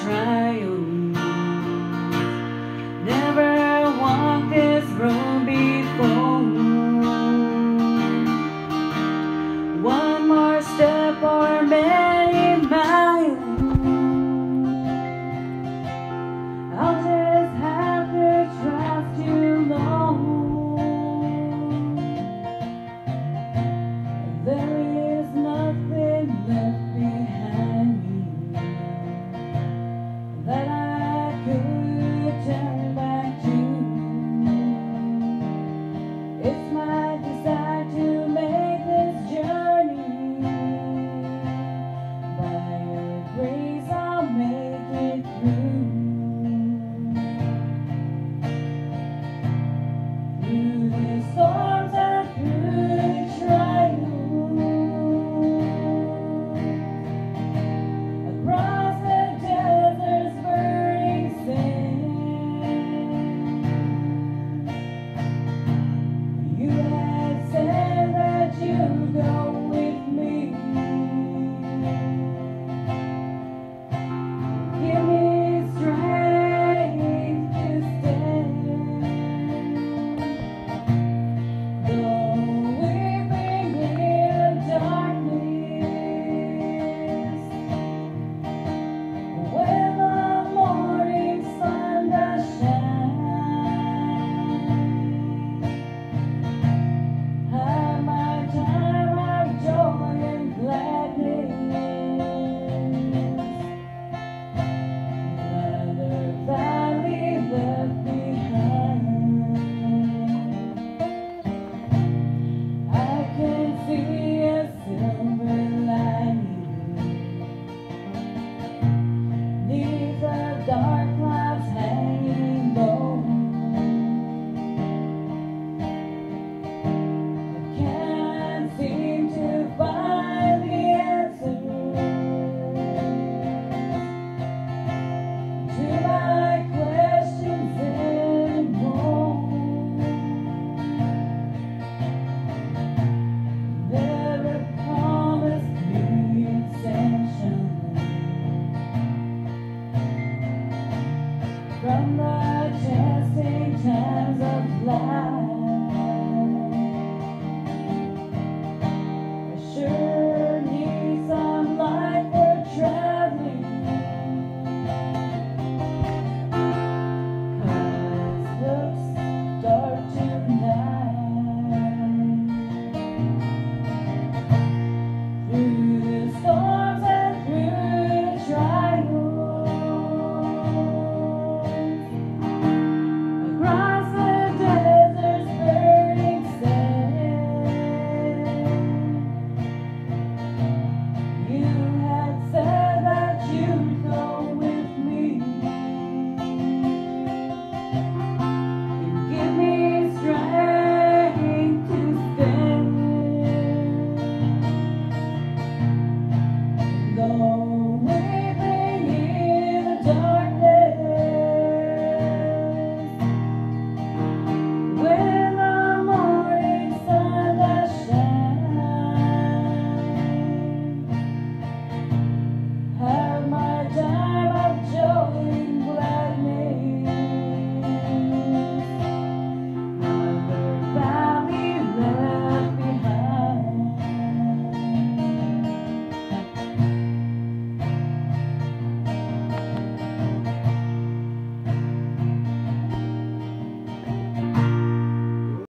trials. Never walked this road before. One more step or many miles. I'll just have to trust you, Lord. There is nothing left behind me that I could turn back to. It's my desire to make this journey. By your grace I'll make it through. Through the storms and through the trials. Across the desert's burning sand. You had said that you'd go with me. Give me strength to stand. Though weeping in the darkness, when the morning sun does shine, have my time of joy and gladness. Another valley left behind. I can see a silver lining 'neath the dark clouds hanging low. I can't seem to find the answer to my questions anymore. Never promised me extension from the testing times of life. I sure need some light for traveling, 'cause it looks dark tonight. Through the storms and through the trials, across the desert's burning sand, you had said that you'd go with me and give me strength to stand. Though